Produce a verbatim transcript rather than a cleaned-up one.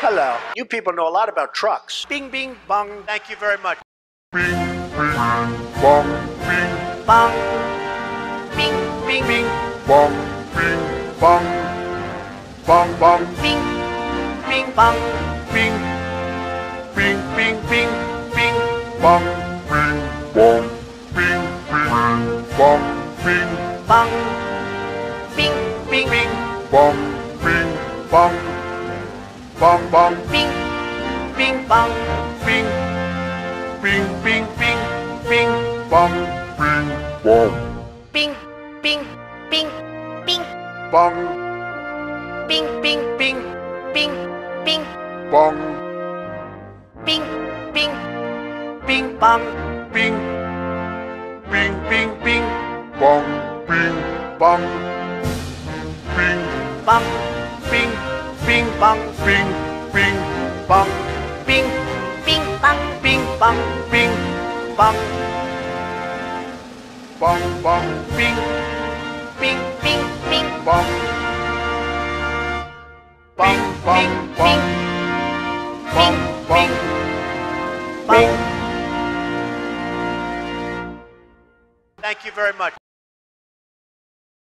Hello. You people know a lot about trucks. Bing, bing, bong. Thank you very much. Bing, bing, bong, bing, Bong. Bing, bing, bing. bong, bing, bong, bong, bong, Bing, bing, bong. bing, bing, bing, bing, bing, bong, bing, bong, bing, bing, bong, bing, Bong. Bing, bing, bing. bong, bing, bong, bong, bong, Bing, bing, bong. bing, bing, bing, bing, bing, bong, bing, bong, Bing, bing, bing, bing. bong, Bing, bing, bing, bing, bing. bong, Bing, bing, bing, bong. bing, bing, bing, bing, bong, bing, bong, bing, Bong. bing, Bing, bong. bing, bing, bong, Bing, bing, bong. Bing, bong. bing, Bong. bong, bong, bing, Bing, bing, bing. bong, bing, bong, bong, bong, bong, Bong. Thank you very much.